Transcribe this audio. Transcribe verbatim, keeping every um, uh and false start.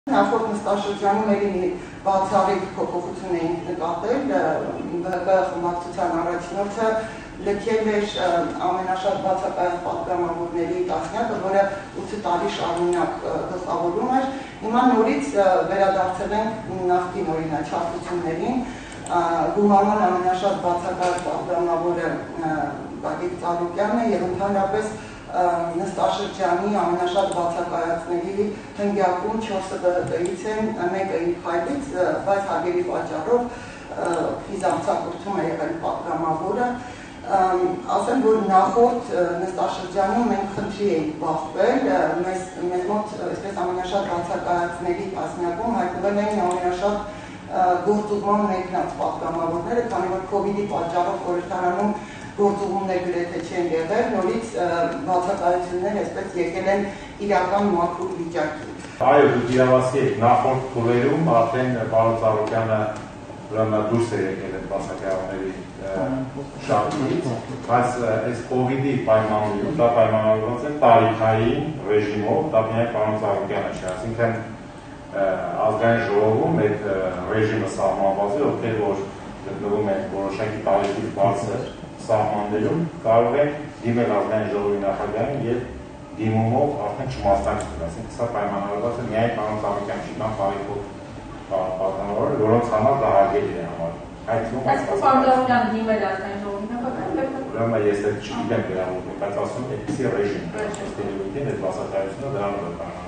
Նախորդ նստաշրջանում ելի մի բացառիկ փոփոխություն էինք նկատել, ԲՀԿ խմբակցության առաջնորդը լքել էր ամենաշատ բացակայած պատգամավորների տասնյակը, որը ութ տարի շարունակ գլխավորում էր։ Հիմա նորից վերադարձել ենք նախկին օրինաչափություններին, գումարման ամենաշատ բացակայած պատգամավորը Գագիկ Ծառուկյանն է եւ ընդհանրապես նստաշրջանի ամենաշատ բացակայածների հնգյակում չորսը ԲՀԿ-ից են, մեկը իր քայլից, բայց հարգելի պատճառով ֆիզամցակրթում է եղել պատգամավորը։ Ասեմ, որ նախորդ նստաշրջանում մենք խնդրի էինք բախվել, մեզ մոտ այսպես ամենաշատ բացակայածների տասնյակում հայտնվել էին ամենաշատ գործուղման մեկնած պատգամավորները, քանի որ քովիդի պատճառով խորհրդարանում գործուղումներ գրեթե չեն եղել, նորից բացակայություններ այսպես եկել են իրական մաքուր վիճակի։ Այո, դուք իրավասի եք, նախորդ փուլերում արդեն պարոն Ծառուկյանը ուրեմն դուրս է եկել այդ բացակայողների շարքից, բայց այս կովիդի պայմաններում դա պայմանավորված է տարիքային ռեժիմով, դա միայն պարոն Ծառուկյանը չէ, այսինքն ազգային ժողովում այդ ռեժիմը սահմանված է, ովքեր որ գտնվում են որոշակի տարիքի բարձր սահմաններում կարող են դիմել ազգային ժողովի նախագահին եւ դիմումով արդեն չմասնակցել, այսինքն սա պայմանավորված է միայն պարոն Ծառուկյանի չի, կամ տարիքով պատգամավորներ, որոնց համար դա հարգելի է համարվում։ Այս պարոն Ծառուկյանը դիմել ազգային ժողովի նախագահին, ուրեմն ես այդ չգիտեմ վերաբերվում, բայց ասում եմ այդպիսի ռեժիմ, ըստ երևույթին այդ բացակայությունը դրանով է պայմանավորված։